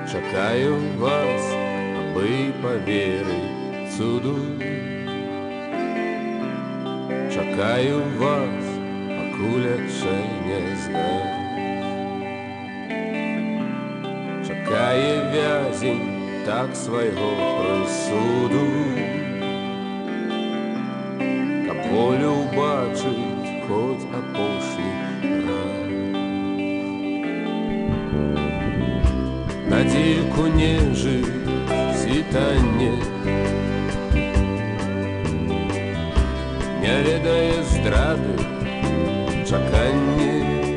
Чакаю вас, аби паверыць цуду. Чакаю вас, пакуль адчай не згас. Чакае вязень так свайго прысуду, каб волю ўбачыць хоць апошні раз. Надзейку не жыць світанне, не ведае здрады чаканне.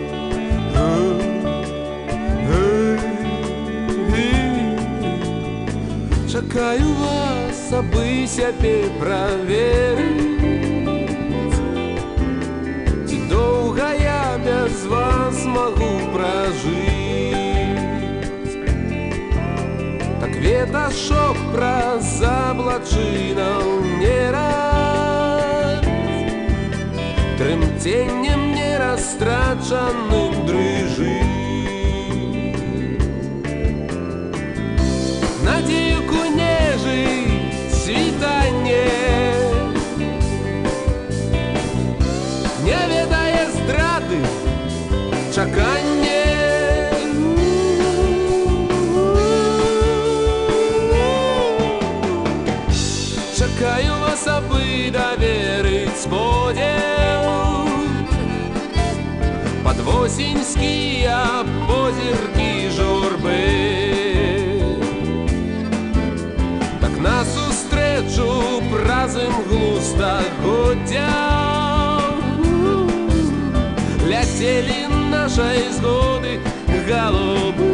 Чакаю вас, абы сябе праверыць, ці доўга я без вас магу пражыць. Так веташок праз аблачынаў не раз трымценнем нерастрачаным дрыжыць. Надзейку не жыць світанне, не ведае здрады чаканне. Чакаю вас, абы даверыць сподзеў пад восеньскія позіркі журбы. Так насустрэчу праз імглу стагоддзя ляцелі нашай згоды галубы.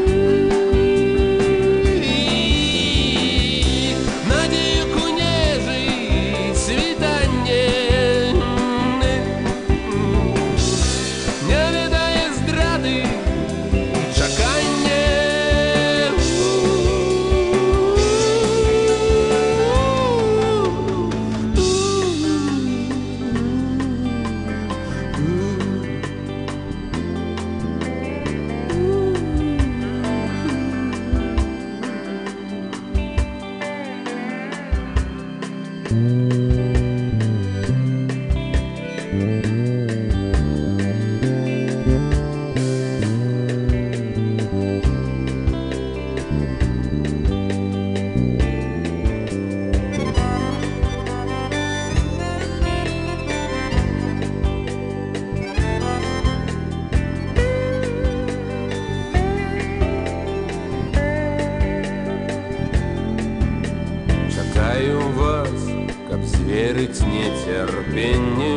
Чакаю вас, каб зверыць нецярпенне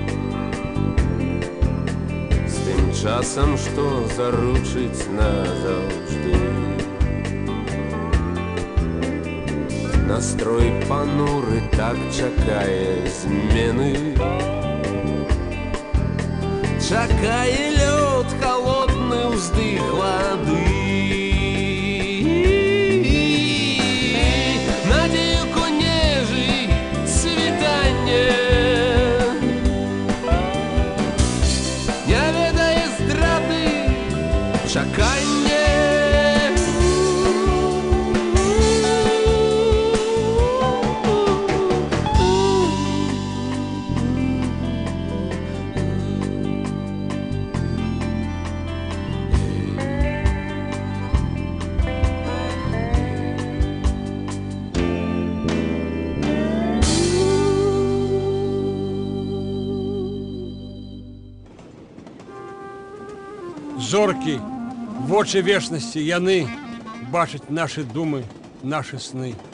з тым часам, што заручыць назаўжды. Настрой пануры так чакае змены, чакае лёд халодны ўздых вады. Чаканне. Зоркі, вочы вечнасці, яны бачаць нашы думы, нашы сны.